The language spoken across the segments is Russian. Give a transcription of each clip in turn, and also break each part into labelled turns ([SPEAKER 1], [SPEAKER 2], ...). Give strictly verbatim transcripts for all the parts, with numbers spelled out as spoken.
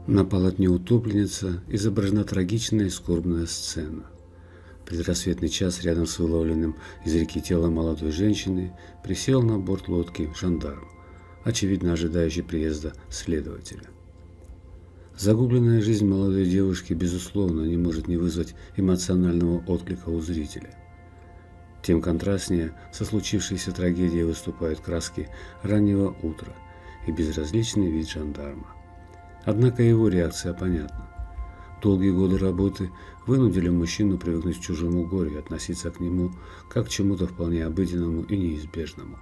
[SPEAKER 1] На полотне «Утопленница» изображена трагичная и скорбная сцена. В предрассветный час рядом с выловленным из реки телом молодой женщины присел на борт лодки жандарм, очевидно ожидающий приезда следователя. Загубленная жизнь молодой девушки, безусловно, не может не вызвать эмоционального отклика у зрителя. Тем контрастнее со случившейся трагедией выступают краски раннего утра и безразличный вид жандарма. Однако его реакция понятна. Долгие годы работы вынудили мужчину привыкнуть к чужому горю и относиться к нему как к чему-то вполне обыденному и неизбежному.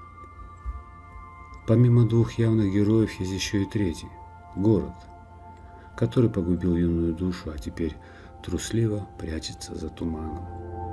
[SPEAKER 1] Помимо двух явных героев есть еще и третий – город, который погубил юную душу, а теперь трусливо прячется за туманом.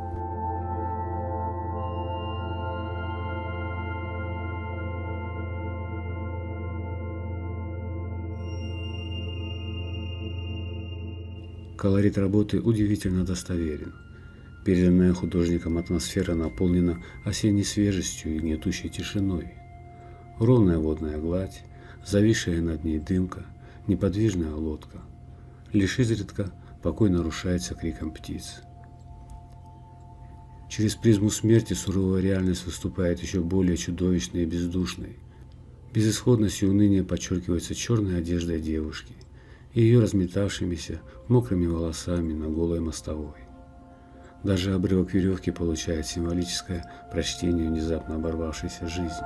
[SPEAKER 1] Колорит работы удивительно достоверен. Переданная художником атмосфера наполнена осенней свежестью и гнетущей тишиной. Ровная водная гладь, зависшая над ней дымка, неподвижная лодка. Лишь изредка покой нарушается криком птиц. Через призму смерти суровая реальность выступает еще более чудовищной и бездушной. Безысходность и уныние подчеркивается черной одеждой девушки и ее разметавшимися мокрыми волосами на голой мостовой. Даже обрывок веревки получает символическое прочтение внезапно оборвавшейся жизни.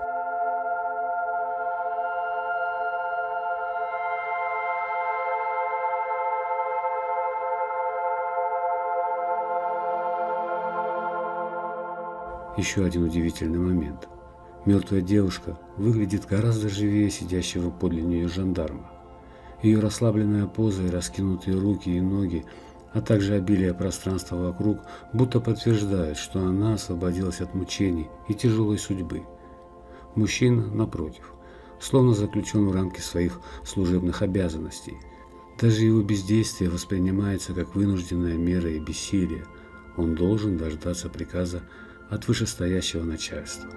[SPEAKER 1] Еще один удивительный момент. Мертвая девушка выглядит гораздо живее сидящего подле нее жандарма. Ее расслабленная поза и раскинутые руки и ноги, а также обилие пространства вокруг, будто подтверждают, что она освободилась от мучений и тяжелой судьбы. Мужчина, напротив, словно заключен в рамки своих служебных обязанностей. Даже его бездействие воспринимается как вынужденная мера и бессилие. Он должен дождаться приказа от вышестоящего начальства.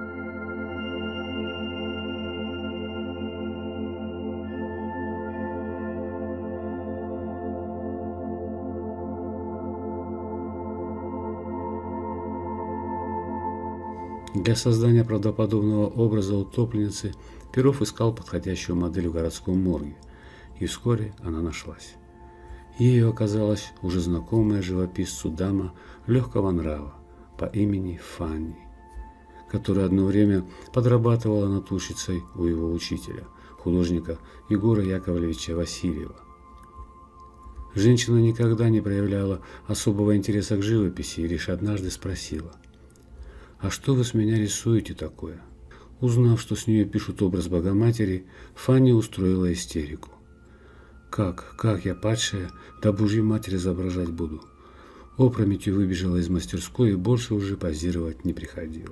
[SPEAKER 1] Для создания правдоподобного образа утопленницы Перов искал подходящую модель в городском морге, и вскоре она нашлась. Ею оказалась уже знакомая живописцу дама легкого нрава по имени Фанни, которая одно время подрабатывала натурщицей у его учителя, художника Егора Яковлевича Васильева. Женщина никогда не проявляла особого интереса к живописи и лишь однажды спросила: «А что вы с меня рисуете такое?» Узнав, что с нее пишут образ Богоматери, Фанни устроила истерику. «Как, как я, падшая, да Божью Матерь изображать буду?» Опрометью выбежала из мастерской и больше уже позировать не приходила.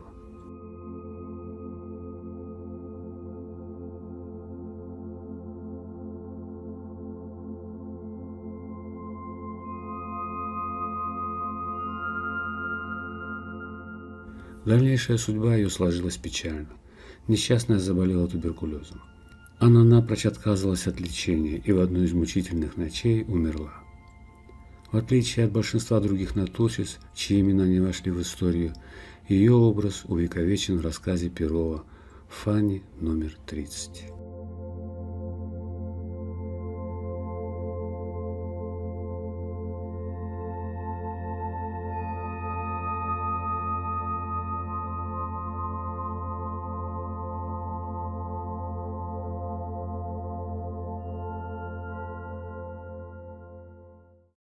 [SPEAKER 1] Дальнейшая судьба ее сложилась печально. Несчастная заболела туберкулезом. Она напрочь отказывалась от лечения и в одну из мучительных ночей умерла. В отличие от большинства других натурщиц, чьи имена не вошли в историю, ее образ увековечен в рассказе Перова «Фанни номер тридцать».